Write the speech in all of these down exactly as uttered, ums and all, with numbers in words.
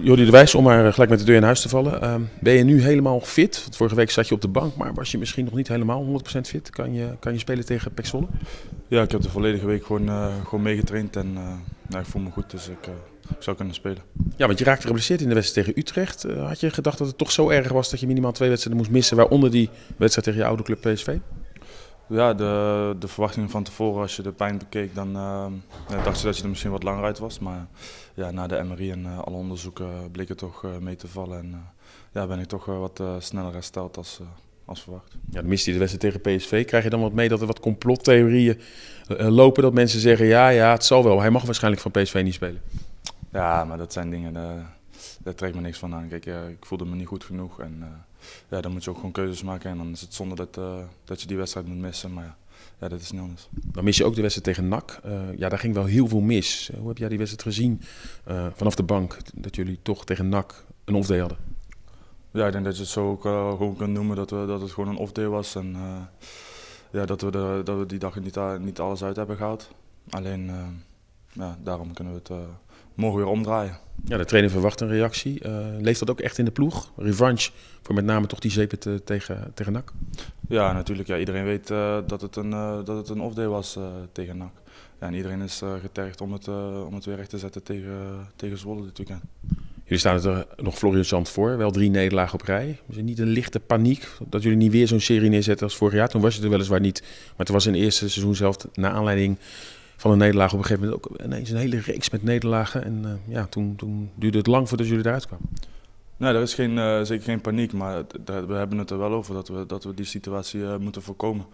Jordi de Wijs, om maar gelijk met de deur in huis te vallen. Uh, ben je nu helemaal fit? Want vorige week zat je op de bank, maar was je misschien nog niet helemaal honderd procent fit? Kan je, kan je spelen tegen P E C Zwolle? Ja, ik heb de volledige week gewoon, uh, gewoon meegetraind en uh, nou, ik voel me goed, dus ik, uh, ik zou kunnen spelen. Ja, want je raakte geblesseerd in de wedstrijd tegen Utrecht. Uh, had je gedacht dat het toch zo erg was dat je minimaal twee wedstrijden moest missen, waaronder die wedstrijd tegen je oude club P S V? Ja, de, de verwachtingen van tevoren, als je de pijn bekeek, dan uh, ja, dacht je dat je er misschien wat langer uit was. Maar ja, na de M R I en uh, alle onderzoeken bleek het toch uh, mee te vallen. En uh, ja, ben ik toch uh, wat uh, sneller hersteld als, uh, als verwacht. Ja, dan miste je de wedstrijd tegen P S V. Krijg je dan wat mee dat er wat complottheorieën uh, lopen? Dat mensen zeggen, ja, ja, het zal wel. Hij mag waarschijnlijk van P S V niet spelen. Ja, maar dat zijn dingen, uh, daar trekt me niks van aan. Kijk, uh, ik voelde me niet goed genoeg. En, uh, ja, dan moet je ook gewoon keuzes maken en dan is het zonde dat, uh, dat je die wedstrijd moet missen. Maar ja, ja, dat is niet anders. Dan mis je ook de wedstrijd tegen N A C. Uh, ja, daar ging wel heel veel mis. Hoe heb jij die wedstrijd gezien uh, vanaf de bank? Dat jullie toch tegen N A C een off-day hadden? Ja, ik denk dat je het zo ook uh, gewoon kunt noemen dat, we, dat het gewoon een off-day was. En uh, ja, dat, we de, dat we die dag niet, uh, niet alles uit hebben gehaald. Alleen, uh, ja, daarom kunnen we het uh, morgen weer omdraaien. Ja, de trainer verwacht een reactie. Uh, leeft dat ook echt in de ploeg? Revanche voor met name toch die zeep te, tegen, tegen N A C? Ja, natuurlijk. Ja, iedereen weet uh, dat het een, uh, dat het een off-day was uh, tegen N A C. Ja, en iedereen is uh, getergd om het, uh, om het weer recht te zetten tegen, uh, tegen Zwolle dit weekend. Jullie staan er nog florissant voor, wel drie nederlagen op rij. Is er niet een lichte paniek dat jullie niet weer zo'n serie neerzetten als vorig jaar? Toen was het er weliswaar niet, maar het was in het eerste seizoen zelf naar aanleiding van een nederlaag op een gegeven moment ook ineens een hele reeks met nederlagen. En uh, ja, toen, toen duurde het lang voordat jullie eruit kwamen. Nee, er is geen, uh, zeker geen paniek, maar we hebben het er wel over dat we, dat we die situatie uh, moeten voorkomen.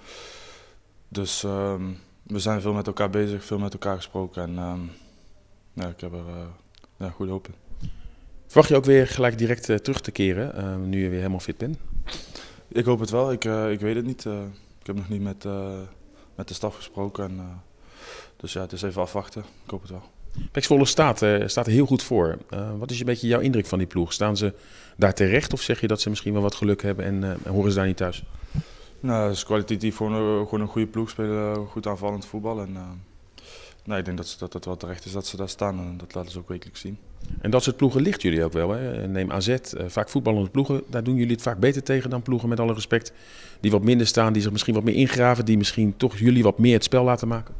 Dus uh, we zijn veel met elkaar bezig, veel met elkaar gesproken en uh, ja, ik heb er uh, ja, goede hoop in. Verwacht je ook weer gelijk direct uh, terug te keren, uh, nu je weer helemaal fit bent? Ik hoop het wel, ik, uh, ik weet het niet. Uh, ik heb nog niet met, uh, met de staf gesproken. En, uh, dus ja, het is even afwachten. Ik hoop het wel. P E C Zwolle staat, uh, staat er heel goed voor. Uh, wat is een beetje jouw indruk van die ploeg? Staan ze daar terecht of zeg je dat ze misschien wel wat geluk hebben en uh, horen ze daar niet thuis? Nou, het is kwalitatief gewoon, uh, gewoon een goede ploeg, spelen goed aanvallend voetbal. En, uh, nou, ik denk dat, ze, dat het wel terecht is dat ze daar staan en dat laten ze ook wekelijks zien. En dat soort ploegen ligt jullie ook wel. Hè? Neem A Z, uh, vaak voetballende ploegen, daar doen jullie het vaak beter tegen dan ploegen met alle respect. Die wat minder staan, die zich misschien wat meer ingraven, die misschien toch jullie wat meer het spel laten maken.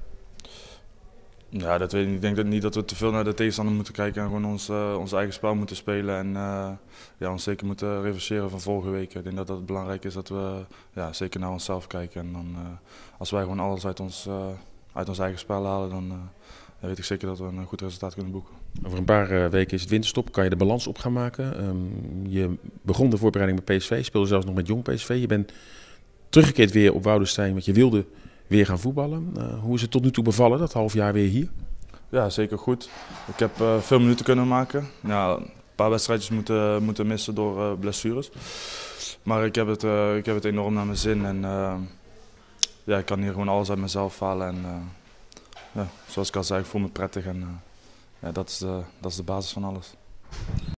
Ja, dat weet ik niet. Ik denk dat niet dat we te veel naar de tegenstander moeten kijken en gewoon ons, uh, ons eigen spel moeten spelen. En uh, ja, ons zeker moeten reverseren van vorige week. Ik denk dat het belangrijk is dat we ja, zeker naar onszelf kijken. En dan, uh, als wij gewoon alles uit ons, uh, uit ons eigen spel halen, dan uh, weet ik zeker dat we een goed resultaat kunnen boeken. Over een paar uh, weken is het winterstop, kan je de balans op gaan maken. Um, je begon de voorbereiding bij P S V, speelde zelfs nog met jong P S V. Je bent teruggekeerd weer op Woudenstein, want je wilde weer gaan voetballen. Uh, hoe is het tot nu toe bevallen, dat half jaar weer hier? Ja, zeker goed. Ik heb uh, veel minuten kunnen maken. Ja, een paar wedstrijdjes moeten, moeten missen door uh, blessures. Maar ik heb, het, uh, ik heb het enorm naar mijn zin. En uh, ja, ik kan hier gewoon alles uit mezelf halen. En, uh, ja, zoals ik al zei, ik voel me prettig. En uh, ja, dat is de, dat is de basis van alles.